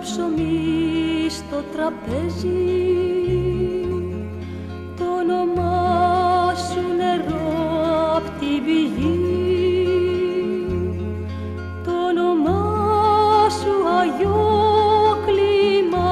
ψωμί στο τραπέζι, το όνομά σου νερό απ' την πηγή, το όνομά σου αγιό κλίμα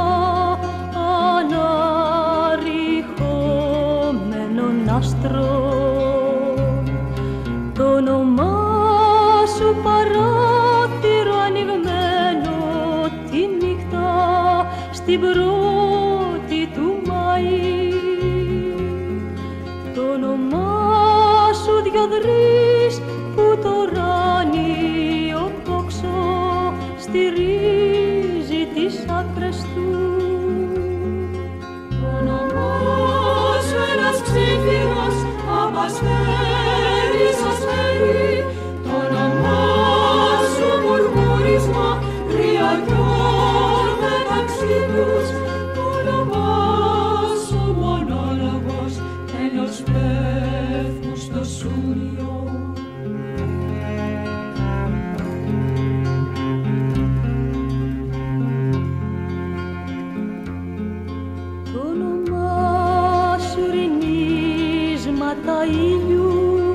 αναρριχόμενων άστρων, το όνομά σου παράθυρο ανοιγμένο τη νύχτα στην πρώτη του Μαΐ, το όνομά σου δυο-τρεις που το ουράνιο τόξο στηρίζει τις άκρες του. Το όνομά σου ένας ψήφιος απ' αστέρης αστέρι, το όνομά σου μουρμούρισμα κρυαγιών μεταξύ τους, το όνομά σου μονόλογος τέλος πέφτουν στο σούριο. Το όνομά σου ρινίσματα ήλιου,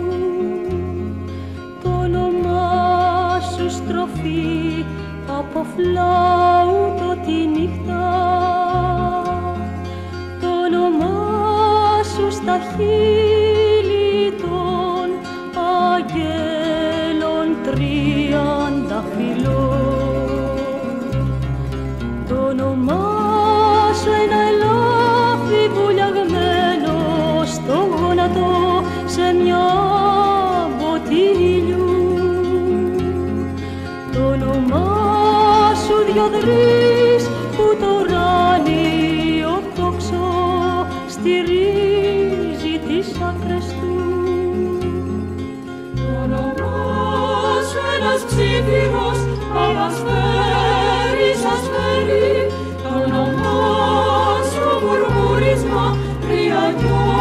το όνομά σου στροφή από φλάουτο τη νύχτα, το όνομά σου στα χείλη των αγγέλων 30 το όνομά σου ένα ελάφι βουλιαγμένο στο γόνατο σε μια μποτήλιου, το όνομά σου δυο-τρεις που το ουράνιο τόξο στηρίζει τις άκρες του. Το όνομά σου ένας ψήφιος απ' αστέρης αστέρι, το όνομά σου μουρμούρισμα κρυαγιών